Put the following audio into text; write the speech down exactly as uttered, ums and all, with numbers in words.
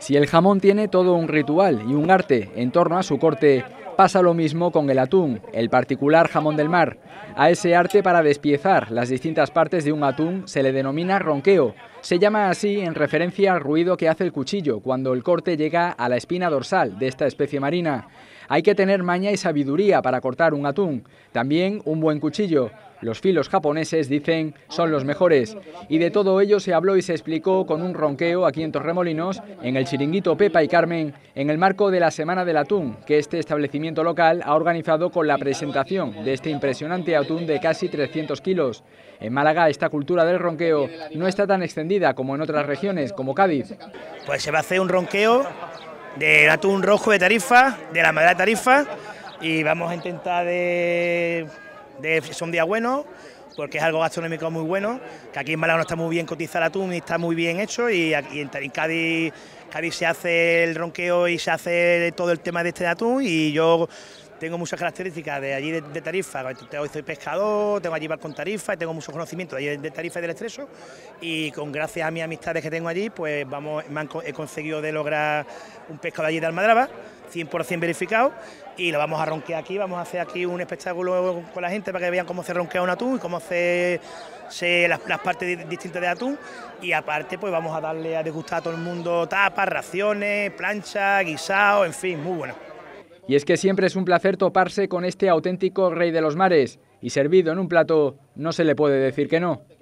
Si el jamón tiene todo un ritual y un arte en torno a su corte, pasa lo mismo con el atún, el particular jamón del mar. A ese arte para despiezar las distintas partes de un atún se le denomina ronqueo. Se llama así en referencia al ruido que hace el cuchillo cuando el corte llega a la espina dorsal de esta especie marina. Hay que tener maña y sabiduría para cortar un atún, también un buen cuchillo. Los filos japoneses, dicen, son los mejores. Y de todo ello se habló y se explicó con un ronqueo aquí en Torremolinos, en el chiringuito Pepa y Carmen, en el marco de la Semana del Atún, que este establecimiento local ha organizado con la presentación de este impresionante atún de casi trescientos kilos. En Málaga esta cultura del ronqueo no está tan extendida como en otras regiones, como Cádiz. Pues se va a hacer un ronqueo del atún rojo de Tarifa, de la madera de Tarifa, y vamos a intentar de... de son días buenos, porque es algo gastronómico muy bueno, que aquí en Málaga no está muy bien cotizado el atún y está muy bien hecho, y aquí en Cádiz, Cádiz se hace el ronqueo y se hace todo el tema de este atún, y yo tengo muchas características de allí de, de Tarifa. Hoy soy pescador, tengo allí bar con Tarifa y tengo muchos conocimientos de allí de Tarifa y del Estrecho, y con gracias a mis amistades que tengo allí, pues vamos, me han, he conseguido de lograr un pescado allí de Almadraba, cien por cien verificado, y lo vamos a ronquear aquí. Vamos a hacer aquí un espectáculo con la gente para que vean cómo se ronquea un atún y cómo se, se las, las partes distintas de atún, y aparte pues vamos a darle a degustar a todo el mundo tapas, raciones, planchas, guisados, en fin, muy bueno. Y es que siempre es un placer toparse con este auténtico rey de los mares, y servido en un plato no se le puede decir que no.